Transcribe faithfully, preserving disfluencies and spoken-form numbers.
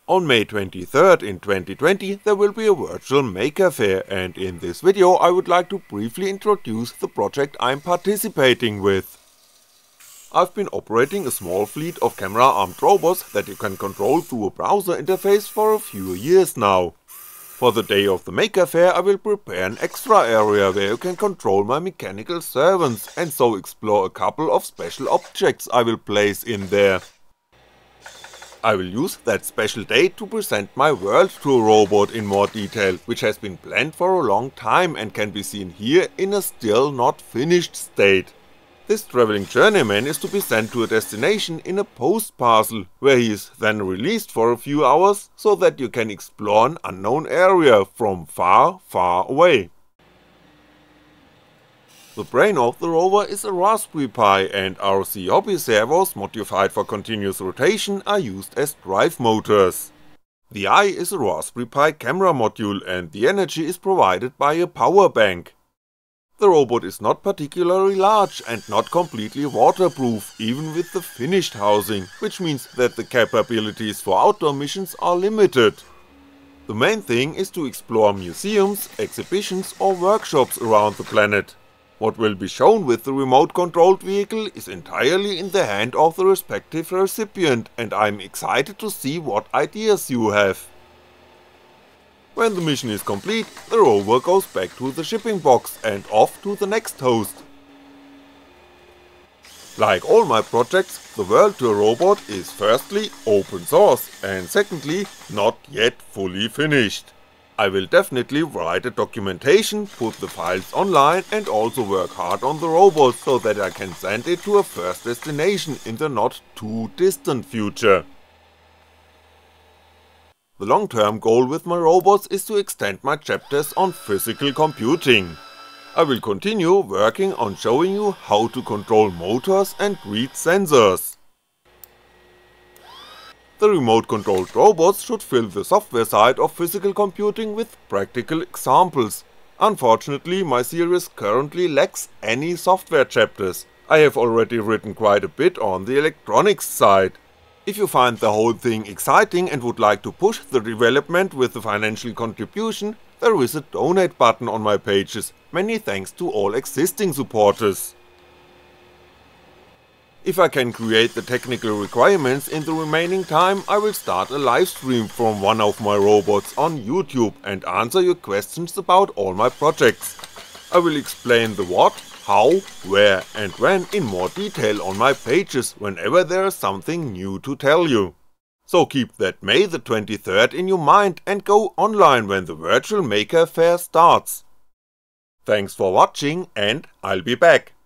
On May twenty-third in twenty twenty there will be a virtual Maker Faire, and in this video I would like to briefly introduce the project I'm participating with. I've been operating a small fleet of camera-armed robots that you can control through a browser interface for a few years now. For the day of the Maker Faire I will prepare an extra area where you can control my mechanical servants, and so explore a couple of special objects I will place in there. I will use that special day to present my world to a robot in more detail, which has been planned for a long time and can be seen here in a still not finished state. This travelling journeyman is to be sent to a destination in a post parcel, where he is then released for a few hours so that you can explore an unknown area from far, far away. The brain of the rover is a Raspberry Pi, and R C hobby servos modified for continuous rotation are used as drive motors. The eye is a Raspberry Pi camera module, and the energy is provided by a power bank. The robot is not particularly large and not completely waterproof, even with the finished housing, which means that the capabilities for outdoor missions are limited. The main thing is to explore museums, exhibitions or workshops around the planet. What will be shown with the remote controlled vehicle is entirely in the hand of the respective recipient, and I'm excited to see what ideas you have. When the mission is complete, the rover goes back to the shipping box and off to the next host. Like all my projects, the World to a Robot is firstly open source, and secondly not yet fully finished. I will definitely write a documentation, put the files online and also work hard on the robot so that I can send it to a first destination in the not too distant future. The long-term goal with my robots is to extend my chapters on physical computing. I will continue working on showing you how to control motors and read sensors. The remote-controlled robots should fill the software side of physical computing with practical examples. Unfortunately, my series currently lacks any software chapters. I have already written quite a bit on the electronics side. If you find the whole thing exciting and would like to push the development with a financial contribution, there is a donate button on my pages. Many thanks to all existing supporters. If I can create the technical requirements in the remaining time, I will start a livestream from one of my robots on YouTube and answer your questions about all my projects. I will explain the what, how, where and when in more detail on my pages whenever there is something new to tell you. So keep that May the twenty-third in your mind and go online when the virtual Maker Faire starts. Thanks for watching, and I'll be back.